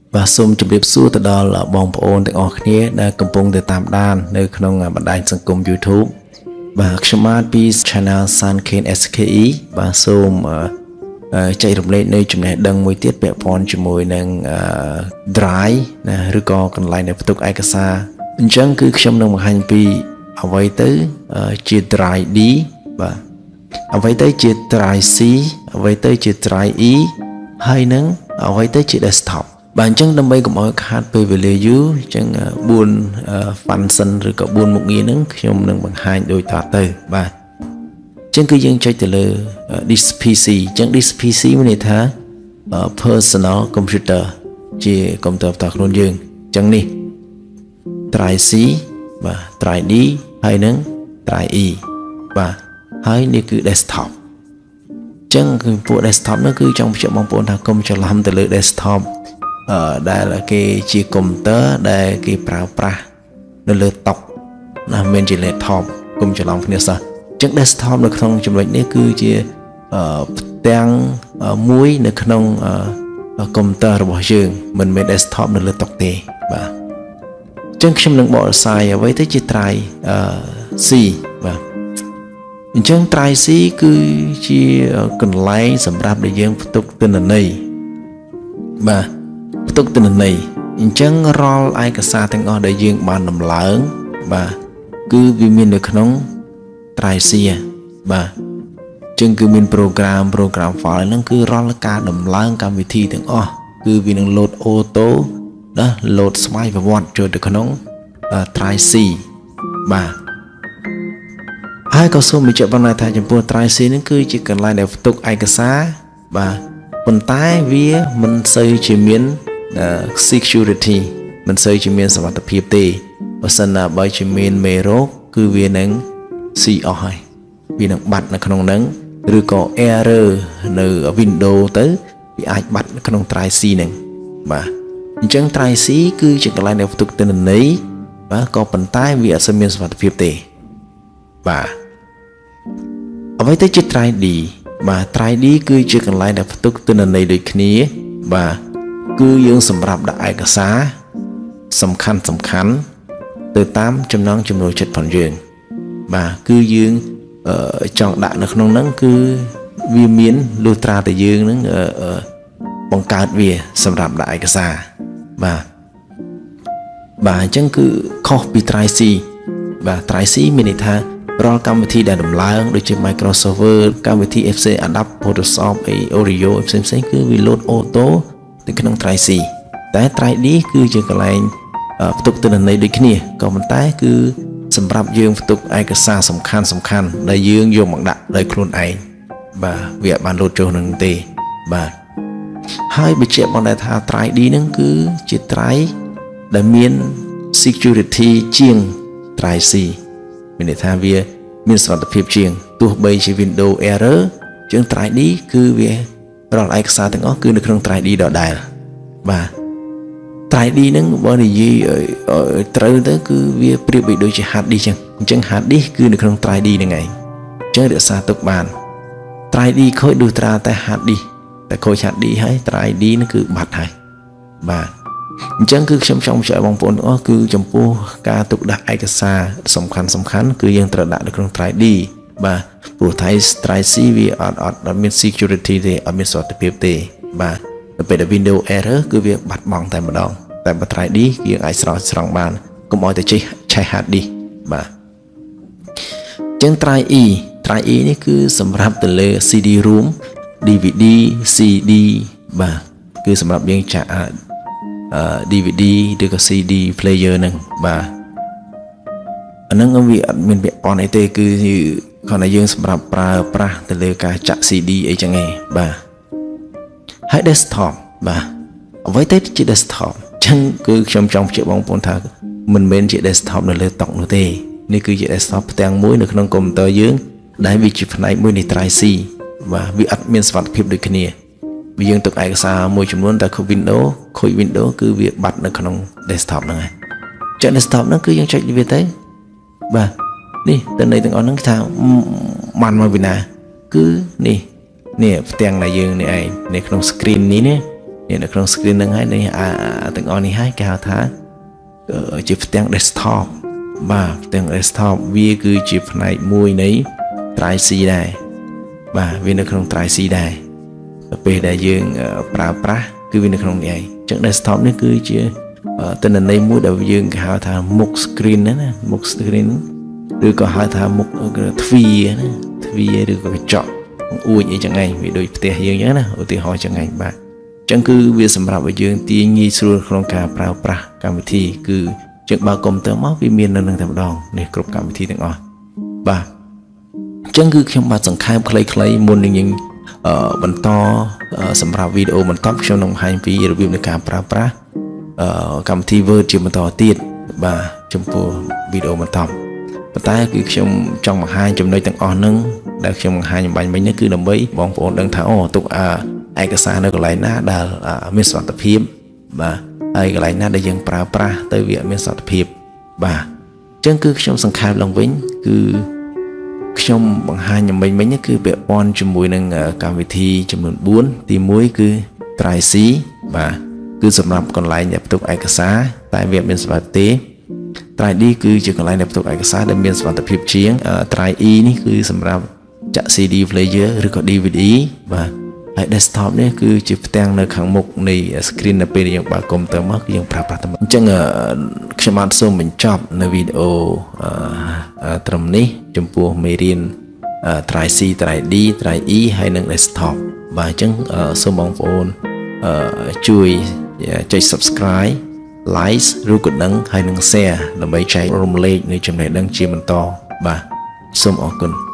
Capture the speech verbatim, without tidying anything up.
và xôm chụp điệp xua từ đó là bong ôn từ ở kia đã cầm bông từ tam đan nơi không bản đại sang cùng YouTube và Smart Peace Channel San Ken ét ca e và xôm chạy đồng lên nơi chúng này đăng mối tiết bẹ phòn cho mối năng dry nè rồi có còn lại này tiếp tục ai cả xa chẳng cứ trong nông hành pi ở vậy tới chia dry đi và ở vậy tới chia dry c ở vậy tới chia dry e hay nắng ở vậy tới chia desktop bạn chẳng đâm bay của mọi hạt về về lề dưới chẳng buồn phản sân rồi có buồn một nghìn nắng trong nông bằng hai đôi tạt từ và chẳng cứ dân chơi từ lơ this pê xê chẳng this pê xê mới này thá personal computer chỉ công tập luôn dương chẳng đi try C và try D hay nâng try E và hay này cứ desktop chẳng cứ bộ desktop nó cứ trong chuyện mong muốn thằng công cho làm từ lơ desktop ở đây là cái chỉ computer đây cái prao pra nó lơ tóc là mình chỉ laptop công cho làm cái sao chẳng desktop được không trong này cứ chỉ đang muối được không computerរបស់យើងមិនមែន desktop នៅលើតុទេបាទអញ្ចឹងខ្ញុំនឹងបកស្រាយអ្វីទៅជា try C បាទអញ្ចឹង try C គឺជាកន្លែងសម្រាប់ដែលយើងផ្ទុកទិន្នន័យបាទផ្ទុកទិន្នន័យអញ្ចឹងរាល់ឯកសារទាំងអស់ដែលយើងបានដំឡើងបាទគឺវាមាននៅក្នុង try C បាទចឹងគឺមាន program program file ហ្នឹងគឺរាល់ការដំឡើងកម្មវិធីទាំងអស់គឺវានឹង load auto ណា load ស្វ័យប្រវត្តិចូលទៅក្នុង try C បាទហើយក៏សូមបញ្ជាក់បានថាចំពោះ try C ហ្នឹងគឺជាកន្លែងដែលផ្ទុកឯកសារបាទប៉ុន្តែវាមិនសូវជាមាន security មិនសូវជាមានសុវត្ថិភាពទេបើសិនណាបើជាមានមេរោគគឺវានឹង C អស់ហើយវានឹងបាត់នៅក្នុងហ្នឹងឬក៏ error នៅ Windows ទៅវាអាចបាត់នៅក្នុង try C ហ្នឹងបាទអញ្ចឹង try C គឺជាកន្លែងដែលផ្ទុកទិន្នន័យបាទក៏ប៉ុន្តែវាអត់សូវមានសុវត្ថិភាពទេបាទអ្វីទៅជា try D បាទ try D គឺជាកន្លែងដែលផ្ទុកទិន្នន័យដូចគ្នាបាទគឺយើងសម្រាប់ដាក់ឯកសារសំខាន់សំខាន់ទៅតាមចំណង់ចំណូលចិត្តរបស់យើងបាទគឺយើងចង់ដាក់នៅក្នុងហ្នឹងគឺវាមានលុះត្រាតែយើងហ្នឹងបង្កើតវាសម្រាប់ដាក់ឯកសារបាទបាទអញ្ចឹងគឺខុសពី try C បាទ try C មានន័យថារាល់កម្មវិធីដែលដំឡើងដូចជា Microsoft Word កម្មវិធី F C Adapt Photoshop អី Oreo ផ្សេងផ្សេងគឺវា load auto ទៅក្នុង try C តែ try D គឺជាកន្លែងផ្ទុកទិន្នន័យដូចគ្នាក៏ប៉ុន្តែគឺសម្រាប់យើងផ្ទុកឯកសារសំខាន់សំខាន់ដែលយើងយកមកដាក់ដោយខ្លួនឯងបាទវាអត់បានលោតចូលនឹងទេបាទហើយបញ្ជាក់បងដែរថា try D ហ្នឹងគឺជា try ដែលមាន security ជាង try C មានន័យថាវាមានសុវត្ថិភាពជាងទោះបីជា Windows error ជាង try D គឺវារាល់ឯកសារទាំងអស់គឺនៅក្នុង try D ដដែលបាទ try D ហ្នឹងបើនិយាយត្រូវទៅគឺវាប្រៀបដូចជា hard disk ចឹងអញ្ចឹង hard disk គឺនៅក្នុង try D ហ្នឹងឯងអញ្ចឹងរក្សាទុកបាន try D ខូចដូចត្រាតែ hard disk តែខូច hard disk ហើយ try D ហ្នឹងគឺបាត់ហើយបាទអញ្ចឹងគឺខ្ញុំចង់បញ្ជាក់បងប្អូនទាំងអស់គឺចំពោះការទុកដាក់ឯកសារសំខាន់សំខាន់គឺយើងត្រូវដាក់នៅក្នុង try D បាទព្រោះ try C វាអត់អត់អត់មាន security ទេអត់មានសុវត្ថិភាពទេបាទទៅពេលដែល Windows error គឺវាបាត់បង់តែម្ដងតែបើ try D យើងអាចស្រោចស្រង់បានកុំឲ្យតែចេះឆេះ hard disk បាទអញ្ចឹង try E try E នេះគឺសម្រាប់ទៅលើ C D room D V D C D បាទគឺសម្រាប់យើងចាក់ D V D ឬក៏ C D player ហ្នឹងបាទអាហ្នឹងវាអត់មានពាក់ព័ន្ធអីទេគឺគ្រាន់តែយើងសម្រាប់ប្រើប្រាស់ទៅលើការចាក់ C D អីចឹងឯងបាទហើយ desktop បាទអ្វីទៅជា desktop ចឹងគឺខ្ញុំចង់បញ្ជាក់បងប្អូនថាមិនមែនជា desktop នៅលើតុនោះទេនេះគឺជា desktop ផ្ទាំងមួយនៅក្នុងកុំព្យូទ័រយើងដែលវាជាផ្នែកមួយនៃ try C បាទវាអត់មានសុវត្ថិភាពដូចគ្នាវាយើងទុកឯកសារមួយចំនួនតែខូច Windows ខូច Windows គឺវាបាត់នៅក្នុង desktop ហ្នឹងហើយចឹង desktop ហ្នឹងគឺយើងចុចវាទៅបាទនេះតើន័យទាំងអស់ហ្នឹងថាបានមកពីណាគឺនេះនេះផ្ទាំងដែលយើងនេះឯងនៅក្នុង screen នេះនេះ hiện ở trong screen nâng hay này à từng on này hai cái thá chỉ tiếng desktop và tiếng desktop vì cứ chỉ này mùi nấy trái xì đài và vì nó không trái xì đài về đại dương pra pra cứ vì nó không này chẳng desktop nó cứ chỉ tên là này mũi đầu dương cái thà mục screen đó nè mục screen rồi có hai thà mục tvi đó tvi được có phải chọn ui vậy chẳng ngày vì đôi tiền dương nhớ nè ở tiền hỏi chẳng ngày ba chẳng cứ việc sắm rạp ở dương tiền nghi xuôi không cả pra pra cảm thi cứ chuyện bao công tơ máu vì miền nâng thầm đòn để cướp cảm thiទាំងអស់បាទចឹងគឺខ្ញុំបាទសង្ខេបខ្លីៗមុននឹងយើងបន្តសម្រាប់វីដេអូបន្តខ្ញុំនឹងបង្ហាញពីរបៀបនៃការប្រើប្រាស់កម្មវិធី Word ជាបន្តទៀតបាទចំពោះវីដេអូបន្តប៉ុន្តែគឺខ្ញុំចង់បង្ហាញចំណុចទាំងអស់ហ្នឹងដែលខ្ញុំបង្ហាញបាញ់មិញនេះគឺដើម្បីបងប្អូនដឹងថាអូទុកឯកសារនៅកន្លែងណាដែលមានសុវត្ថិភាពបាទហើយកន្លែងណាដែលយើងប្រើប្រាស់ទៅវាមានសុវត្ថិភាពបាទអញ្ចឹងគឺខ្ញុំសង្ខេបឡើងវិញគឺខ្ញុំបង្ហាញមិញមិញគឺពាក់ព័ន្ធជាមួយនឹងកម្មវិធីចំនួនបួនទីមួយគឺ Drive C បាទគឺសម្រាប់កន្លែងដែលផ្ទុកឯកសារតែវាមានសុវត្ថិភាព Drive D គឺជាកន្លែងដែលផ្ទុកឯកសារដែលមានសុវត្ថិភាពជាង Drive E នេះគឺសម្រាប់ចាក់ C D player ឬក៏ D V D បាទហើយ desktop នេះគឺជាផ្ទាំងនៅខាងមុខនៃ screen នៅពេលយើងបើកកុំព្យូទ័រមកគឺយើងប្រើប្រាស់តែអញ្ចឹងខ្ញុំបានសូមបញ្ចប់នៅវីដេអូត្រឹមនេះចំពោះមេរៀន Drive C Drive D Drive E ហើយនិង desktop បាទអញ្ចឹងសូមបងប្អូនជួយចុច subscribe like ឬក៏ដឹងហើយនិង share ដើម្បីចែករំលែកនៃចំណេះដឹងជាបន្តបាទសូមអរគុណ